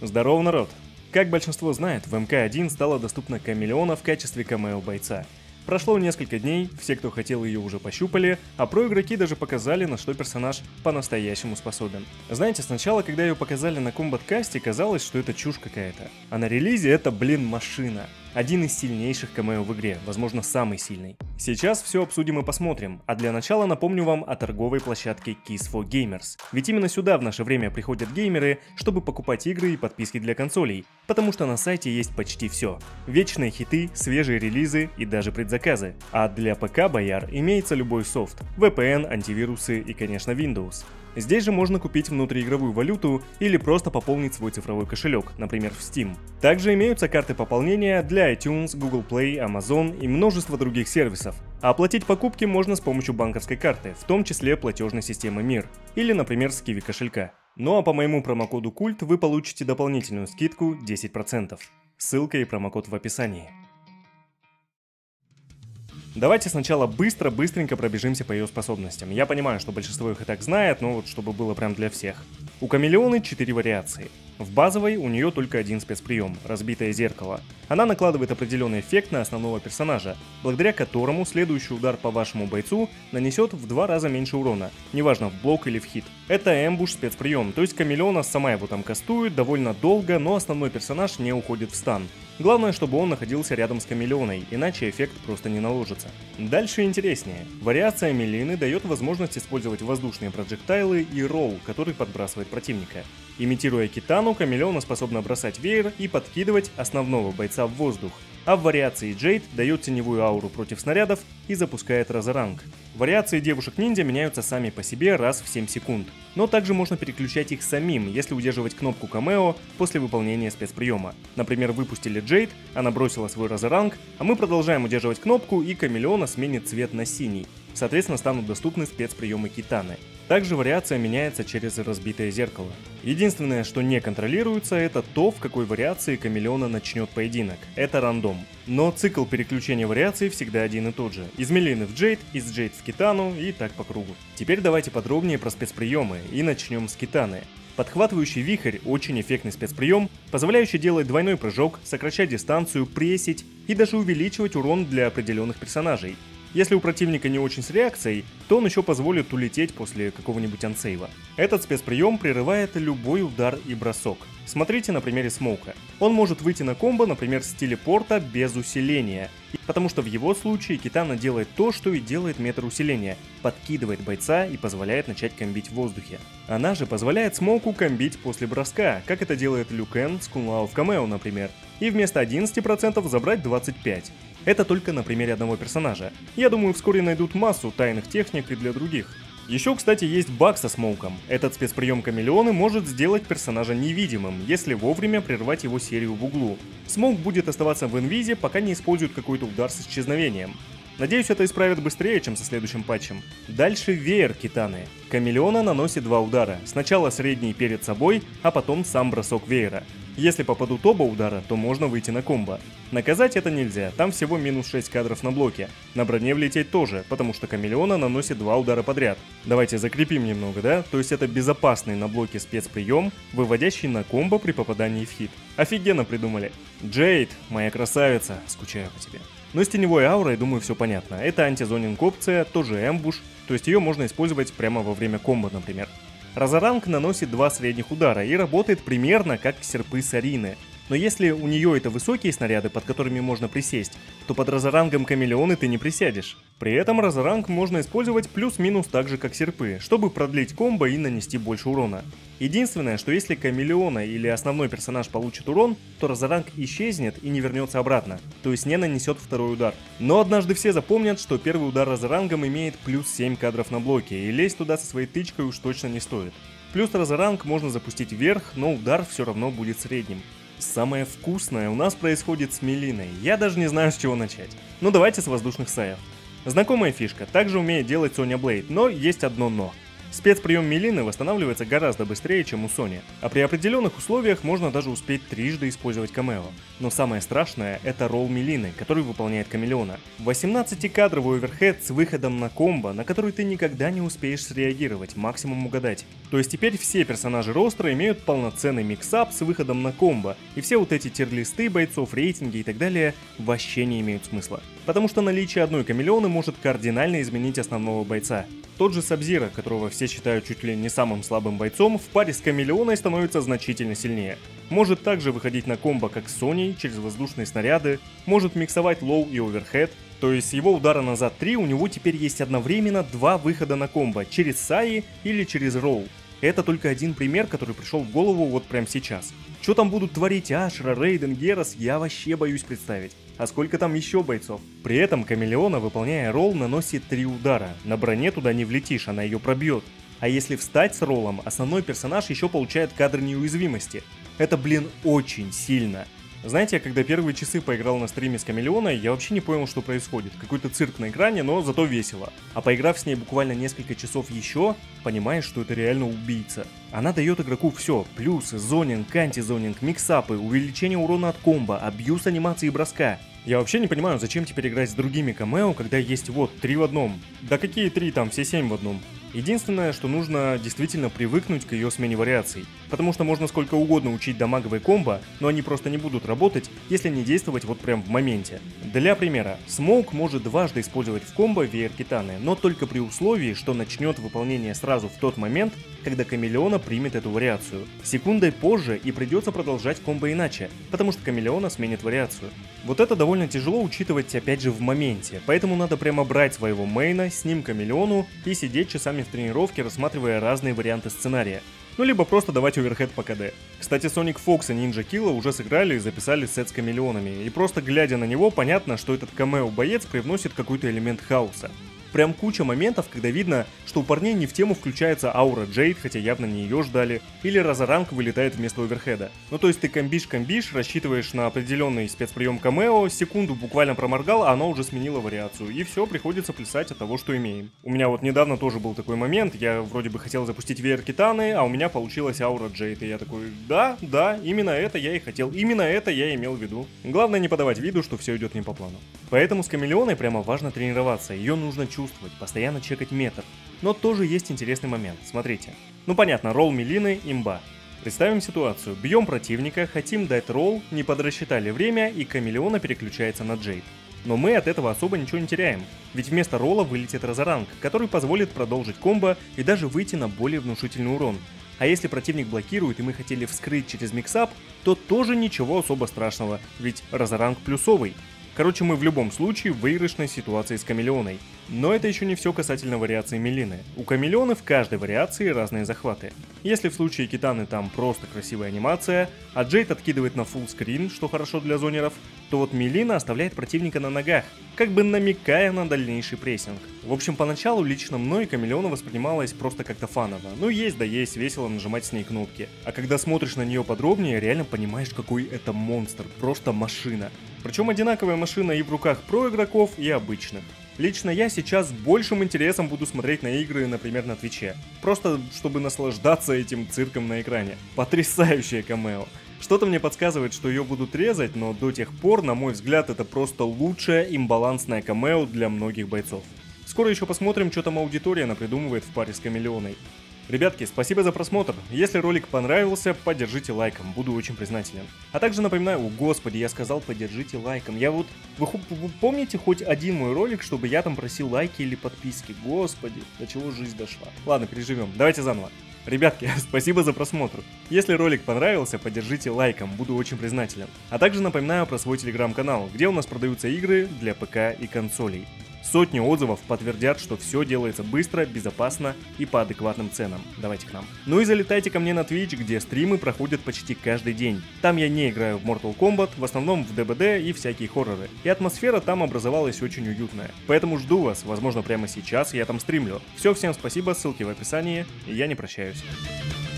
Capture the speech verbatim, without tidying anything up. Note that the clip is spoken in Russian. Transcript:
Здорово, народ! Как большинство знает, в эм ка один стала доступна Камелеона в качестве камео-бойца. Прошло несколько дней, все, кто хотел, ее уже пощупали, а про-игроки даже показали, на что персонаж по-настоящему способен. Знаете, сначала, когда ее показали на комбат-касте, казалось, что это чушь какая-то. А на релизе это, блин, машина. Один из сильнейших камео в игре, возможно, самый сильный. Сейчас все обсудим и посмотрим, а для начала напомню вам о торговой площадке Keys for Gamers. Ведь именно сюда в наше время приходят геймеры, чтобы покупать игры и подписки для консолей, потому что на сайте есть почти все. Вечные хиты, свежие релизы и даже предзаказы. А для ПК бояр имеется любой софт, ви пи эн, антивирусы и, конечно, Windows. Здесь же можно купить внутриигровую валюту или просто пополнить свой цифровой кошелек, например, в Steam. Также имеются карты пополнения для iTunes, Google Play, Amazon и множество других сервисов. А оплатить покупки можно с помощью банковской карты, в том числе платежной системы Мир, или, например, с Kiwi кошелька. Ну а по моему промокоду Культ вы получите дополнительную скидку десять процентов. Ссылка и промокод в описании. Давайте сначала быстро-быстренько пробежимся по ее способностям. Я понимаю, что большинство их и так знает, но вот чтобы было прям для всех. У Камелеоны четыре вариации. В базовой у нее только один спецприем – разбитое зеркало. Она накладывает определенный эффект на основного персонажа, благодаря которому следующий удар по вашему бойцу нанесет в два раза меньше урона, неважно в блок или в хит. Это эмбуш спецприем, то есть Камелеона сама его там кастует довольно долго, но основной персонаж не уходит в стан. Главное, чтобы он находился рядом с Камелеоной, иначе эффект просто не наложится. Дальше интереснее. Вариация Мелины дает возможность использовать воздушные проджектайлы и ролл, который подбрасывает противника. Имитируя Китану, Камелеона способна бросать веер и подкидывать основного бойца в воздух. А в вариации Джейд дает теневую ауру против снарядов и запускает разоранг. Вариации девушек-ниндзя меняются сами по себе раз в семь секунд, но также можно переключать их самим, если удерживать кнопку камео после выполнения спецприема. Например, выпустили Джейд, она бросила свой разоранг, а мы продолжаем удерживать кнопку, и Камелеона сменит цвет на синий. Соответственно, станут доступны спецприемы Китаны. Также вариация меняется через разбитое зеркало. Единственное, что не контролируется, это то, в какой вариации Камелеона начнет поединок. Это рандом. Но цикл переключения вариаций всегда один и тот же. Из Мелины в Джейд, из Джейд в Китану и так по кругу. Теперь давайте подробнее про спецприемы и начнем с Китаны. Подхватывающий вихрь – очень эффектный спецприем, позволяющий делать двойной прыжок, сокращать дистанцию, прессить и даже увеличивать урон для определенных персонажей. Если у противника не очень с реакцией, то он еще позволит улететь после какого-нибудь ансейва. Этот спецприем прерывает любой удар и бросок. Смотрите на примере Смоука. Он может выйти на комбо, например, с телепорта без усиления, потому что в его случае Китана делает то, что и делает метр усиления – подкидывает бойца и позволяет начать комбить в воздухе. Она же позволяет Смоуку комбить после броска, как это делает Лю Кэн с Кунлао в камео, например, и вместо одиннадцати процентов забрать двадцать пять процентов. Это только на примере одного персонажа. Я думаю, вскоре найдут массу тайных техник и для других. Еще, кстати, есть баг со Смоуком. Этот спецприем Камелеоны может сделать персонажа невидимым, если вовремя прервать его серию в углу. Смоук будет оставаться в инвизе, пока не использует какой-то удар с исчезновением. Надеюсь, это исправят быстрее, чем со следующим патчем. Дальше веер Китаны. Камелеона наносит два удара. Сначала средний перед собой, а потом сам бросок веера. Если попадут оба удара, то можно выйти на комбо. Наказать это нельзя, там всего минус шесть кадров на блоке. На броне влететь тоже, потому что Камелеона наносит два удара подряд. Давайте закрепим немного, да? То есть это безопасный на блоке спецприем, выводящий на комбо при попадании в хит. Офигенно придумали. Джейд, моя красавица, скучаю по тебе. Но с теневой аурой, думаю, все понятно. Это антизонинг опция, тоже эмбуш, то есть ее можно использовать прямо во время комбо, например. Разоранг наносит два средних удара и работает примерно как серпы Сарины. Но если у нее это высокие снаряды, под которыми можно присесть, то под разорангом Камелеоны ты не присядешь. При этом разоранг можно использовать плюс-минус так же, как серпы, чтобы продлить комбо и нанести больше урона. Единственное, что если Камелеона или основной персонаж получит урон, то разоранг исчезнет и не вернется обратно, то есть не нанесет второй удар. Но однажды все запомнят, что первый удар разорангом имеет плюс семь кадров на блоке, и лезть туда со своей тычкой уж точно не стоит. Плюс разоранг можно запустить вверх, но удар все равно будет средним. Самое вкусное у нас происходит с Мелиной, я даже не знаю, с чего начать. Ну давайте с воздушных саев. Знакомая фишка, также умеет делать Соня Блейд, но есть одно но. Спецприем Милины восстанавливается гораздо быстрее, чем у Сони, а при определенных условиях можно даже успеть трижды использовать камео. Но самое страшное — это ролл Милины, который выполняет Камелеона. восемнадцатикадровый оверхед с выходом на комбо, на который ты никогда не успеешь среагировать, максимум угадать. То есть теперь все персонажи ростера имеют полноценный миксап с выходом на комбо, и все вот эти тир-листы бойцов, рейтинги и так далее вообще не имеют смысла. Потому что наличие одной Камелеоны может кардинально изменить основного бойца. Тот же Сабзиро, которого все считают чуть ли не самым слабым бойцом, в паре с Камелеоной становится значительно сильнее. Может также выходить на комбо как с Соней через воздушные снаряды, может миксовать лоу и оверхед. То есть с его удара назад три у него теперь есть одновременно два выхода на комбо, через Саи или через Роу. Это только один пример, который пришел в голову вот прямо сейчас. Что там будут творить Ашра, Рейден, Герас, я вообще боюсь представить. А сколько там еще бойцов? При этом Камелеона, выполняя ролл, наносит три удара. На броне туда не влетишь, она ее пробьет. А если встать с роллом, основной персонаж еще получает кадр неуязвимости. Это, блин, очень сильно. Знаете, я когда первые часы поиграл на стриме с Камелеоной, я вообще не понял, что происходит. Какой-то цирк на экране, но зато весело. А поиграв с ней буквально несколько часов еще, понимаешь, что это реально убийца. Она дает игроку все: плюсы, зонинг, антизонинг, миксапы, увеличение урона от комбо, абьюз анимации и броска. Я вообще не понимаю, зачем теперь играть с другими камео, когда есть вот три в одном. Да какие три, там все семь в одном. Единственное, что нужно действительно привыкнуть к ее смене вариаций, потому что можно сколько угодно учить дамаговые комбо, но они просто не будут работать, если не действовать вот прям в моменте. Для примера, Смоук может дважды использовать в комбо веер Китаны, но только при условии, что начнет выполнение сразу в тот момент, когда Камелеона примет эту вариацию. Секундой позже и придется продолжать комбо иначе, потому что Камелеона сменит вариацию. Вот это довольно тяжело учитывать опять же в моменте, поэтому надо прямо брать своего мейна, с ним Камелеону и сидеть часами в тренировке, рассматривая разные варианты сценария. Ну либо просто давать оверхед по КД. Кстати, Sonic Fox и Ninja Killa уже сыграли и записали сет с Камелеонами, и просто глядя на него, понятно, что этот камео-боец привносит какой-то элемент хаоса. Прям куча моментов, когда видно, что у парней не в тему включается аура Джейд, хотя явно не ее ждали, или Разоранг вылетает вместо оверхеда. Ну то есть ты комбиш-комбиш, рассчитываешь на определенный спецприем камео, секунду буквально проморгал, а оно уже сменило вариацию, и все, приходится плясать от того, что имеем. У меня вот недавно тоже был такой момент, я вроде бы хотел запустить веер Китаны, а у меня получилась аура Джейд, и я такой, да, да, именно это я и хотел, именно это я имел в виду. Главное не подавать виду, что все идет не по плану. Поэтому с Камелеоной прямо важно тренироваться, ее нужно чувствовать, постоянно чекать метр. Но тоже есть интересный момент, смотрите. Ну понятно, ролл Милины – имба. Представим ситуацию, бьем противника, хотим дать ролл, не подрасчитали время, и Камелеона переключается на Джейд. Но мы от этого особо ничего не теряем, ведь вместо ролла вылетит Разоранг, который позволит продолжить комбо и даже выйти на более внушительный урон. А если противник блокирует и мы хотели вскрыть через миксап, то тоже ничего особо страшного, ведь Разоранг плюсовый. Короче, мы в любом случае в выигрышной ситуации с Камелеоной. Но это еще не все касательно вариации Милины. У Камелеоны в каждой вариации разные захваты. Если в случае Китаны там просто красивая анимация, а Джейд откидывает на фуллскрин, что хорошо для зонеров, то вот Милина оставляет противника на ногах, как бы намекая на дальнейший прессинг. В общем, поначалу лично мной Камелеона воспринималась просто как-то фаново. Ну есть да есть, весело нажимать с ней кнопки. А когда смотришь на нее подробнее, реально понимаешь, какой это монстр, просто машина. Причем одинаковая машина и в руках про игроков, и обычных. Лично я сейчас с большим интересом буду смотреть на игры, например, на Твиче. Просто чтобы наслаждаться этим цирком на экране. Потрясающее камео. Что-то мне подсказывает, что ее будут резать, но до тех пор, на мой взгляд, это просто лучшее имбалансное камео для многих бойцов. Скоро еще посмотрим, что там аудитория напридумывает в паре с Камелеоной. Ребятки, спасибо за просмотр. Если ролик понравился, поддержите лайком, буду очень признателен. А также напоминаю, о господи, я сказал поддержите лайком. Я вот, вы, вы помните хоть один мой ролик, чтобы я там просил лайки или подписки? Господи, до чего жизнь дошла. Ладно, переживем, давайте заново. Ребятки, спасибо за просмотр. Если ролик понравился, поддержите лайком, буду очень признателен. А также напоминаю про свой телеграм-канал, где у нас продаются игры для ПК и консолей. Сотни отзывов подтвердят, что все делается быстро, безопасно и по адекватным ценам. Давайте к нам. Ну и залетайте ко мне на Twitch, где стримы проходят почти каждый день. Там я не играю в Mortal Kombat, в основном в ДБД и всякие хорроры. И атмосфера там образовалась очень уютная. Поэтому жду вас, возможно прямо сейчас я там стримлю. Все, всем спасибо, ссылки в описании, и я не прощаюсь.